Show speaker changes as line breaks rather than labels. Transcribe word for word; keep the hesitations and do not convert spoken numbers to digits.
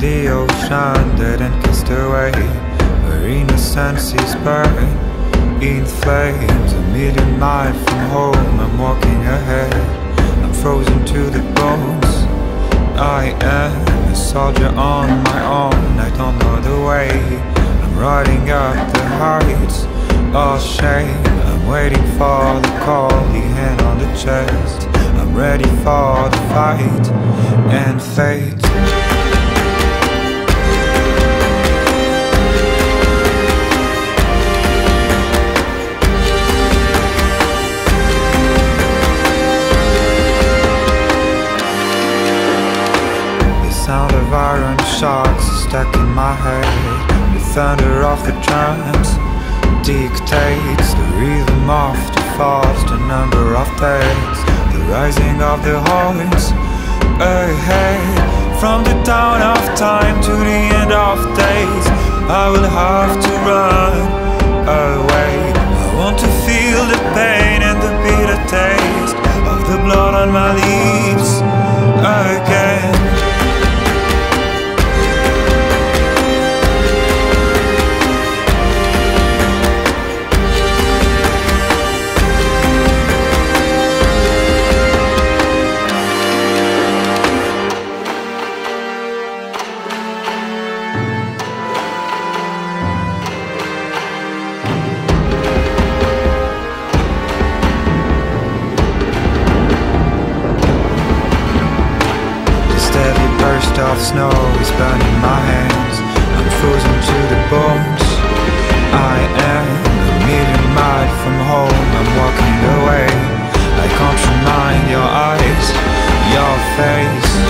the ocean dead and kissed away, where innocence is burned in flames. A million miles from home, I'm walking ahead, I'm frozen to the bones. I am a soldier on my own, I don't know the way. I'm riding up the heights, all shame. I'm waiting for the call, the hand on the chest. I'm ready for the fight and fate. Sound of iron shocks stuck in my head. The thunder of the drums dictates the rhythm of the falls, the number of days, the rising of the horns ahead. From the dawn of time to the end of days, I will have to run away. I want to feel the pain and the bitter taste of the blood on my lips again. Of snow is burning my hands, I'm frozen to the bones. I am a million miles from home, I'm walking away. I can't remind your eyes, your face.